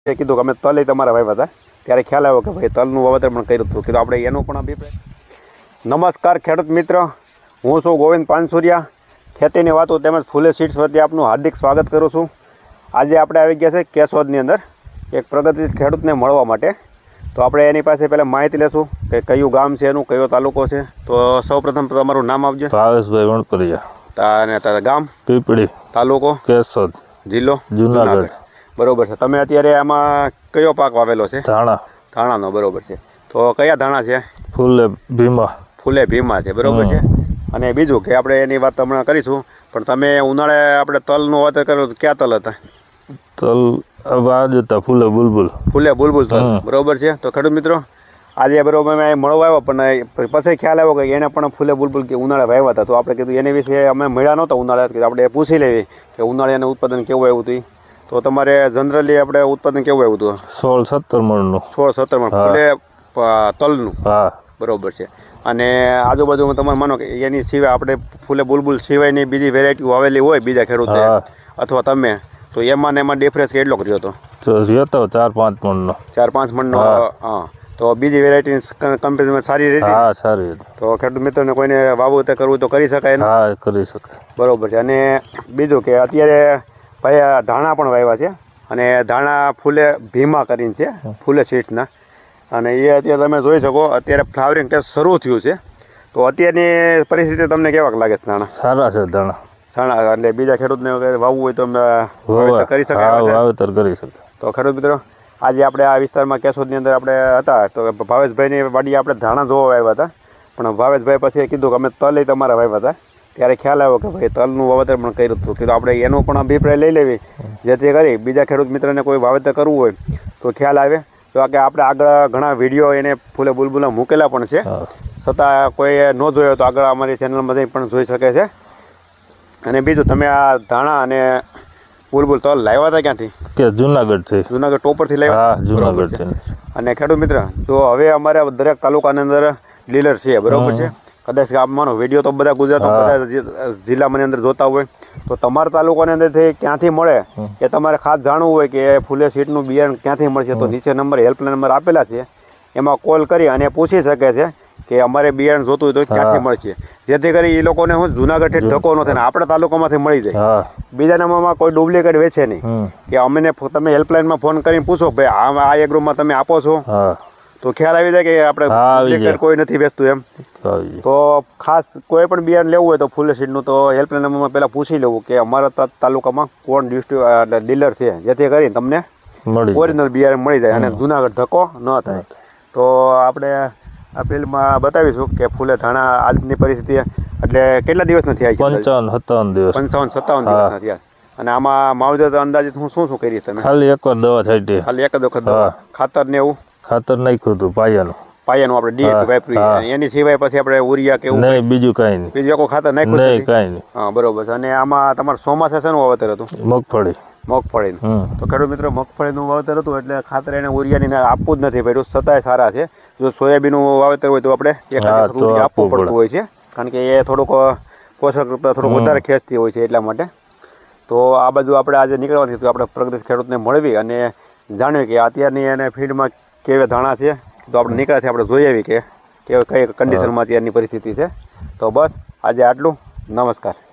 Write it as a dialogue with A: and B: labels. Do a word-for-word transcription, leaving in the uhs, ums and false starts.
A: કીધું કે અમે તલ એ તમારા વાવ્યા હતા ત્યારે ખ્યાલ આવ્યો કે ભાઈ તલનું વાવેતર પણ કર્યું હતું. કીધું આપણે એનો પણ અભિપ્રાય. નમસ્કાર ખેડૂત મિત્ર, હું છું ગોવિંદ પાનસુરિયા. ખેતીની વાતો તેમજ ફૂલે સીડ્સ વતી આપનું હાર્દિક સ્વાગત કરું છું. આજે આપણે આવી ગયા છે કેશોદની અંદર એક પ્રગતિશીલ ખેડૂતને મળવા માટે. તો આપણે એની પાસે પહેલાં માહિતી લેશું કે કયું ગામ છે એનું, કયો તાલુકો છે. તો સૌપ્રથમ તમારું નામ આપજો.
B: ભાવેશભાઈ વણપરિયા.
A: અને તારા ગામ?
B: પીપળી.
A: તાલુકો?
B: કેશોદ.
A: જિલ્લો?
B: જુનાગઢ.
A: બરોબર છે. તમે અત્યારે આમાં કયો પાક વાવેલો છે?
B: ધાણા.
A: ધાણાનો, બરોબર છે. તો કયા ધાણા છે?
B: ફૂલે ભીમા.
A: ફૂલે ભીમા છે, બરોબર છે. અને બીજું કે આપણે એની વાત હમણાં કરીશું, પણ તમે ઉનાળે આપણે તલનું વાવેતર કર્યું તો ક્યાં તલ હતા?
B: તલ આજ હતા ફૂલે બુલબુલ.
A: ફૂલે બુલબુલ તલ, બરોબર છે. તો ખેડૂત મિત્રો આજે બરોબર મેં મળવા આવ્યો, પણ પછી ખ્યાલ આવ્યો કે એને પણ ફૂલે બુલબુલ કે ઉનાળે વાવ્યા હતા. તો આપણે કીધું એની વિશે અમે મળ્યા નહોતા ઉનાળે, આપણે પૂછી લેવી કે ઉનાળે એનું ઉત્પાદન કેવું આવ્યું હતું. તો તમારે જનરલી આપણે ઉત્પાદન કેવું આવ્યું હતું?
B: સોળ સત્તર મણનું.
A: સોળ સત્તર મણ ફૂલે તલનું,
B: હા,
A: બરોબર છે. અને આજુબાજુમાં તમારે માનો કે એની સિવાય આપણે ફૂલે બુલબુલ સિવાયની બીજી વેરાયટી વાવેલી હોય બીજા ખેડૂતે અથવા તમે, તો એમાં ને એમાં ડિફરન્સ કેટલો રહ્યો હતો?
B: રહ્યો હતો ચાર પાંચ મણનો.
A: ચાર પાંચ મણનો, હા. તો બીજી વેરાયટી કમ્પેરિઝનમાં સારી રીતે?
B: હા, સારી.
A: તો ખેડૂત મિત્રોને કોઈને વાવેતર કરવું તો કરી શકાય ને?
B: હા, કરી શકાય.
A: બરોબર છે. અને બીજું કે અત્યારે ભાઈ ધાણા પણ વાવ્યા છે, અને ધાણા ફૂલે ભીમા કરીને છે, ફૂલે સીડ્સના. અને એ અત્યારે તમે જોઈ શકો અત્યારે ફ્લાવરિંગ ટેસ્ટ શરૂ થયું છે. તો અત્યારની પરિસ્થિતિ તમને કેવાક લાગે છે ધાણા?
B: સારા છે ધાણા.
A: ધાણા એટલે બીજા ખેડૂતને વાવવું હોય તો વાવેતર કરી શકાય?
B: વાવેતર કરી શકાય.
A: તો ખેડૂત મિત્રો આજે આપણે આ વિસ્તારમાં કેશોદની અંદર આપણે હતા, તો ભાવેશભાઈની વાડી આપણે ધાણા જોવા આવ્યા હતા. પણ ભાવેશભાઈ પછી કીધું કે અમે તલ એ તમારા વાવ્યા હતા ત્યારે ખ્યાલ આવ્યો કે ભાઈ તલનું વાવેતર પણ કર્યું હતું. કીધું આપણે એનો પણ અભિપ્રાય લઈ લેવી, જેથી કરી બીજા ખેડૂત મિત્રને કોઈ વાવેતર કરવું હોય તો ખ્યાલ આવે. તો કે આપણે આગળ ઘણા વિડીયો એને ફૂલે બુલબુલના મૂકેલા પણ છે, છતાં કોઈ ન જોયો તો આગળ અમારી ચેનલમાંથી પણ જોઈ શકે છે. અને બીજું તમે આ ધાણા અને બુલબુલ તલ લાવ્યા હતા ક્યાંથી? કે
B: જુનાગઢ છે.
A: જુનાગઢ ટોપરથી લાવ્યા?
B: જુનાગઢ છે.
A: અને ખેડૂત મિત્ર જો હવે અમારે દરેક તાલુકાની અંદર ડીલર છે, બરોબર છે. કદાચ ગામમાંનો વિડીયો તો બધા ગુજરાતમાં બધા જિલ્લાની અંદર જોતા હોય, તો તમારા તાલુકાની અંદરથી ક્યાંથી મળે એ તમારે ખાસ જાણવું હોય કે ફૂલે સીડનું બિયારણ ક્યાંથી મળશે, તો નીચે નંબર હેલ્પલાઇન નંબર આપેલા છે, એમાં કોલ કરી અને પૂછી શકે છે કે અમારે બિયારણ જોતું હોય તો ક્યાંથી મળશે, જેથી કરી એ લોકોને હું જુનાગઢથી ધક્કો ન થાય ને આપણા તાલુકામાંથી મળી જાય. બીજા નંબરમાં કોઈ ડુપ્લિકેટ વેચે નહીં કે અમને તમે હેલ્પલાઇનમાં ફોન કરીને પૂછો ભાઈ આ એગ્રોમાં તમે આપો છો, તો ખ્યાલ આવી જાય કે આપણે ડુપ્લિકેટ કોઈ નથી વેચતું એમ. તો ખાસ કોઈ પણ બિયારણ લેવું હોય તો ફૂલે સીડનું તો હેલ્પલાઇન નંબરમાં પહેલાં પૂછી લેવું કે અમારા તાલુકામાં કોણ ડિસ્ટ્રિક્ટ ડીલર છે, જેથી કરીને તમને ઓરિજિનલ બિયારણ મળી જાય અને જુનાગઢ ધક્કો ન થાય. તો આપણે આ ફિલ્ડમાં બતાવીશું કે ફૂલે ધાણા આજની પરિસ્થિતિ એટલે કેટલા દિવસના થયા છે?
B: પંચાવન સત્તાવન દિવસ.
A: પંચાવન સત્તાવન દિવસના થયા. અને આમાં માવજત અંદાજિત હું શું શું કરી તમે?
B: ખાલી એક વાર દવા છાંટી.
A: ખાલી એક જ વખત દવા? ખાતર ને એવું? ખાતર
B: નાખ્યું હતું પાયાનું.
A: પાયાનું આપણે ડીએપી વાપર્યું. એની સિવાય પછી આપણે ઉરિયા કે એવું
B: નહીં? બીજું કાંઈ નહીં.
A: બીજું કોઈ ખાતર નાખ્યું
B: નહીં? કાંઈ નહીં.
A: હા, બરોબર છે. અને આમાં તમારે ચોમાસા શેનું વાવેતર હતું?
B: મગફળી.
A: મગફળી. તો ખેડૂત મિત્રો મગફળીનું વાવેતર હતું એટલે ખાતર એને ઉરિયાની આપવું જ નથી પડ્યું, છતાંય સારા છે. જો સોયાબીનનું વાવેતર હોય તો આપણે એક આપવું પડતું હોય છે, કારણ કે એ થોડુંક પોષક થોડુંક વધારે ખેંચતી હોય છે એટલા માટે. તો આ બાજુ આપણે આજે નીકળવાથી તો આપણે પ્રગતિશીલ ખેડૂતને મળવી અને જાણ્યું કે અત્યારની એને ફીલ્ડમાં કેવા ધાણા છે. તો આપણે નીકળ્યાથી આપણે જોઈ આવી કે કઈ કન્ડિશનમાં અત્યારની પરિસ્થિતિ છે. તો બસ આજે આટલું. નમસ્કાર.